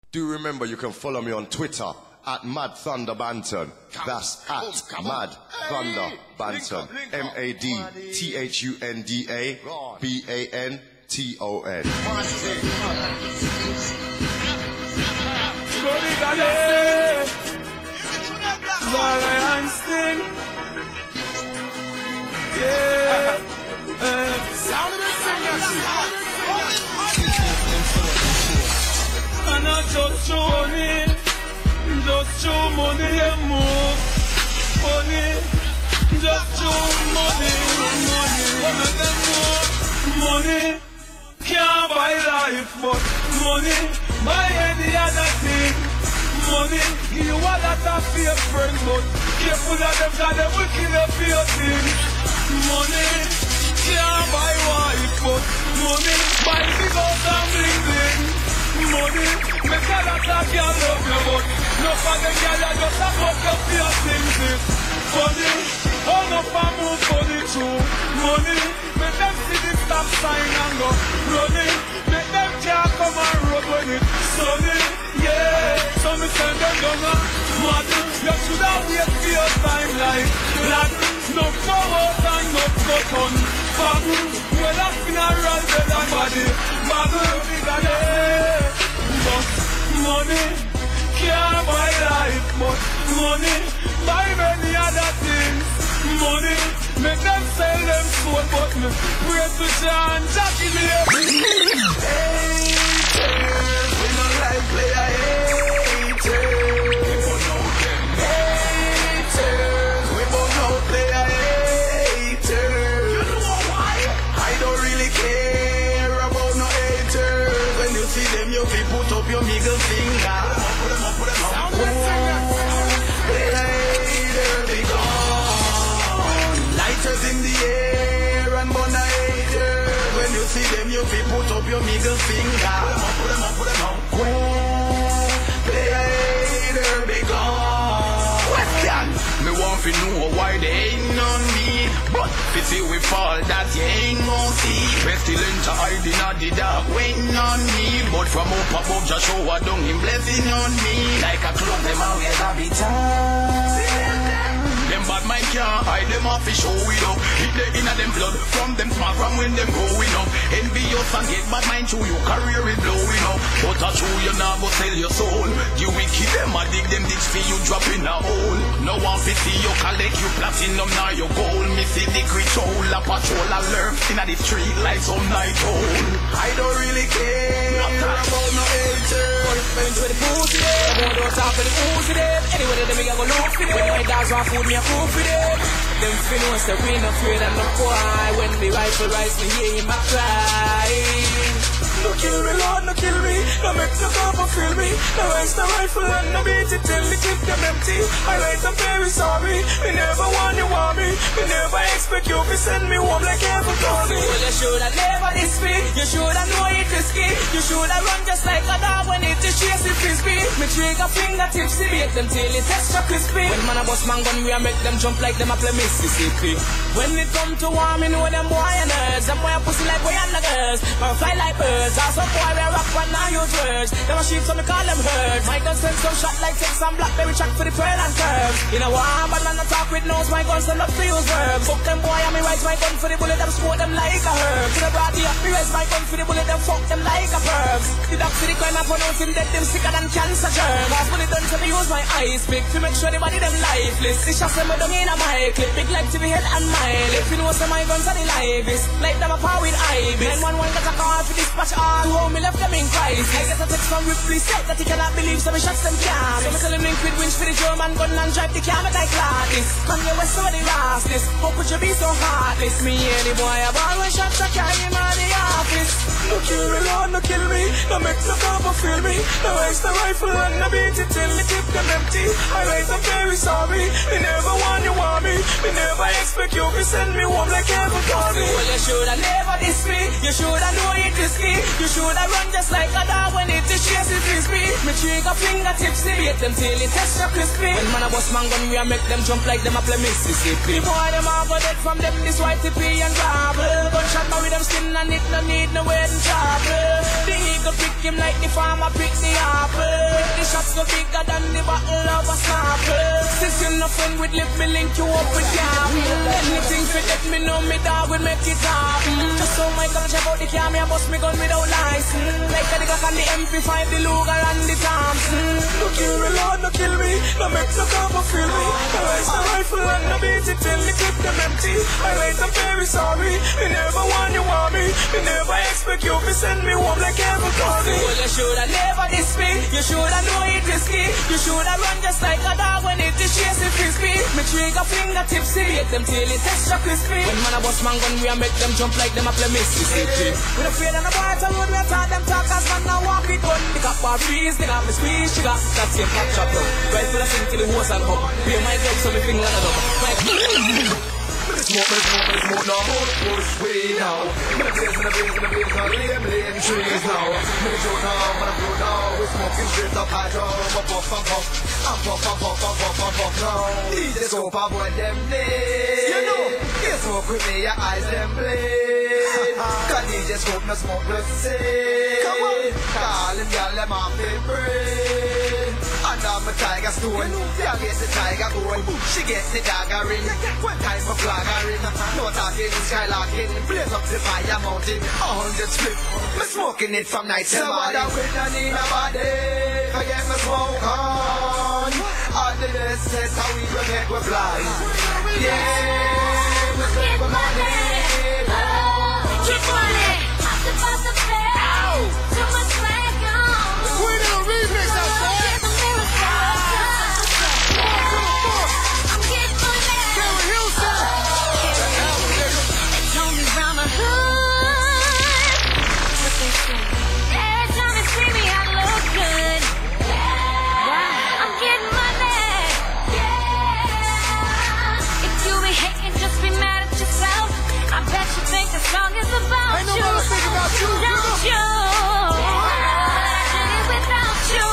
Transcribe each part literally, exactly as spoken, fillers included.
Do remember you can follow me on Twitter at Mad Thunder Banton. That's at Mad Thunder Banton. M A D T H U N D A B A N T O N. Yeah. Sound of the singer. And I just show money, just show money and move. Money, just show money, money. One of them move. Money can't buy life, but money buy any other thing. Money give you a lot of fear friends, but careful of them, cause they will kill you for your things. Money can't buy wife, but money buy big house and bling bling. Money make a lot of girl love you, but no for the girl you just a fuck up your things. Money, all no for move money too. Money make them see the stop sign and go running. Make them can't come and road with it. Sunny, yeah. So me send them down a mad. You should have wait for your time like lad. No power and no button. Babu, well a funeral dead and body. Babu, yeah. But money can't buy life, but money buy many other things. Money make them sell them soul, but me pray to John Jackie me up. Haters, we don't like player haters. People know them. Haters, we both know player haters. You know why? I don't really care about no haters. When you see them, you feel put up your middle finger. Put them up, put them up, put them up. Player haters, be gone. Lighters in the air and burn a hater. When you see them, you feel put up your middle finger. Put them up, put them up, put them up. Player hater, be gone. Question. Me want to know why they ain't on me, but if see we fall, that you ain't gon' see. Pestilent hiding at the dark, waiting on me, but from up above just show a dung him blessing on me. Like a clock, them always have it time. Them bad mind can't hide them off, show it up. Hit the inner them blood, from them smart from when them growing up. Envious and get bad mind to your career is blowing up. But I show you now go sell your soul. You wicked them, I dig them ditch for you drop in a hole. No one fi see you collect you platinum now your goal. Me see the control, a patrol a lurk inna the street like some night owl. I don't really care about no haters. Friends with the pussy them, who don't talk for the pussy them. Anyway them me a go look for them. When my dogs want food me a food for them. Them fin know say we no afraid and no quiet. When the rifle rise me hear him a cry. No kill me, Lord, no kill me. No make no cover feel me. No raise the rifle and no beat it till the clip them empty. I write I'm very sorry. Me never want you want me. Me never expect you to send me home like heaven told me. Well, you shoulda never this me. You shoulda know it risky. You shoulda run just like a dog when it is chasing frisbee. Me trigger fingertips, beat them till it extra crispy. When man a bust man gun, we a make them jump like them a play Mississippi. When it come to war, me know them boy and nerds. Them boy a pussy like boy and the girls. Or fly like birds. Also boy we rock one now use words. Them a sheep so me call them herds. My gun send some shot like text and blackberry track for the pearl and curves. You know what? But man not talk with nose. My gun send up to use verbs. Fuck them boy and me raise my gun for the bullet. Them smoke them like a herb. To the body up me raise my gun for the bullet. Them fuck them like a perv. The dog for the crime and pronounce him dead. Them sicker than cancer germ. Cause when it done to me use my eyes pick to make sure the body them lifeless. The shots them don't in a my clip. Big like to the head and mile. If you know say my guns are the livest. Like them a power with ibis. nine one one got a call for dispatch all. To home me left them in crisis. I get a text from Ripley said that he cannot believe so me shots them calm. So me tell him link with winch for the German gun and drive the car like Gladys. Come here west over the rashness. How could you be so heartless? Me and the boy a ball when shots are carry him out the office. No kill me Lord, no kill me. No make no cover feel me. No raise the rifle and no beat it till the clip them empty. I write I'm very sorry. Me never want you want me. Me never expect you to send me home like heaven call me. Well you shoulda never diss me. You shoulda know it risky. You shoulda run just like a dog when it is chasing frisbee. Me trigger fingertips, beat them till it extra crispy. When man a bust man gun, we a make them jump like them a play Mississippi. Boy them a go dead from them this white tippy and gravel. Gunshot man with them skin and it no need no wedding trouble. The eagle pick him like the farmer pick the apple. so bigger than the bottle of a sample. Since you're not friend with lip, me link you up with y'all. Anything for that, me know me dog will make it happen. Just so my come check out the car, me a bust me gun without license. Like a nigga can the M P five, the Luger and the Thompson. No kill me, Lord, no kill me. No make no cover feel me. I raise the rifle and no beat it till the clip them empty. I wait, I'm very sorry. Me never want you want me. Me never expect you to send me home like ever Cardi. Well, you shoulda never diss me. You shoulda know it risky. You shoulda run just like a dog when it is chasing frisbee. Me trigger finger tipsy. Get them till it extra crispy. When man a bust man gun, we a make them jump like them a play Mississippi. We don't fear them a bar to road. We a talk them talk as man a walk it gun. They got bar freeze. They got me squeeze. She got that same pop chop up. Right for the sing till the hose and hop. Pay my gloves so me finger and up. Smoke, me smoke, me smoke now. Push way now. Me the blaze, me the blaze, me the blaze now. Lay me laying trees now. Me the joke now, me the flow now. We smoking straight up hydro. Puff, puff, puff, puff. I'm puff, puff, puff, puff, puff, puff, puff now. D J Scope avoid them days. You know, you smoke with me, your eyes them blaze. Cause D J Scope no smoke the same. Come on, call him, y'all them off the brain. And I'm a tiger stone. Yeah, get the tiger bone. She gets the dagger ring. One time for flaggering. No talking, skylarking. Blaze up the fire mountain. A hundred split. Me smoking it from night till morning. So what I win and in a body. Forget me smoke on. All the best is how we will make we fly. Yeah, we spend the money. Keep money. Pop the bus of fair. Too much swag on. We need a remix out there. Song is about Ain't you, nobody think about you, don't you? Yeah. Without you,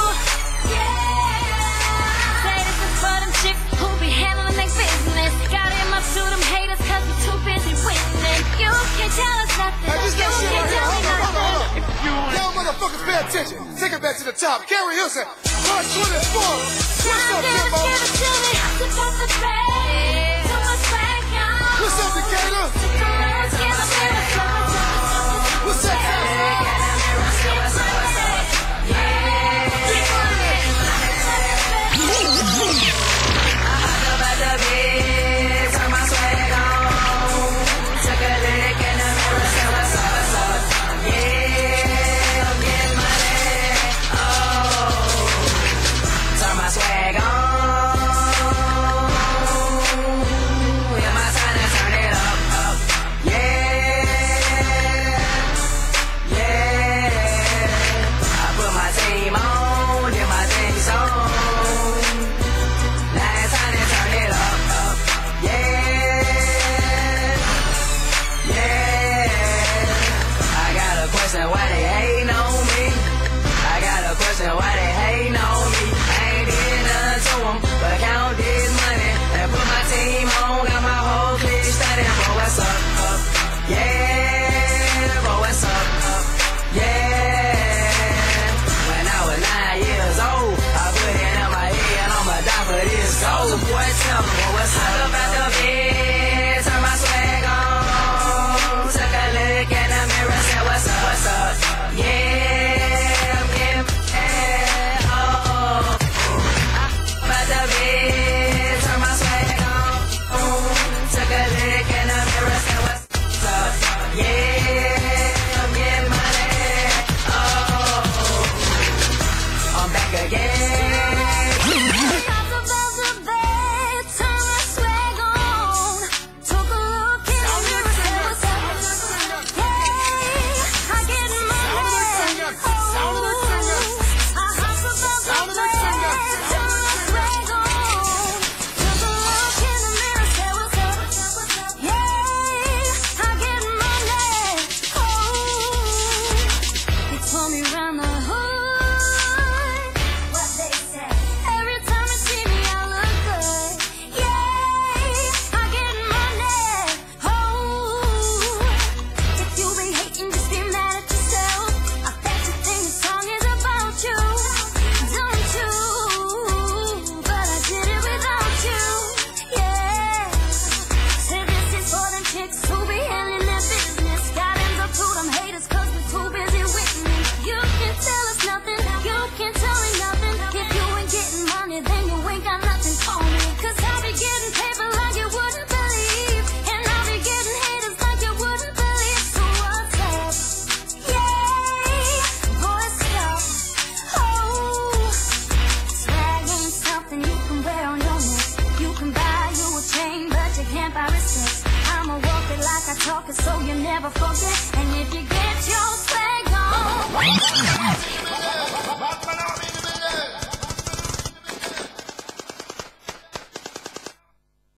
yeah. Say this is for them chicks who be handling their business. Got in my suit, them haters, cause we too busy winning. You can't tell us nothing. Hey, this that shit You right can't here. tell me Hold on, hold on, hold nothing. on. Y'all motherfuckers pay attention. Take it back to the top. Carrie Hilson, verse twenty-four. What's up, Kimbo? Give it to me. Tip off the bed. Too much swag, y'all. What's up, Decatur? What's up, Told me round the hood, what so you never forget.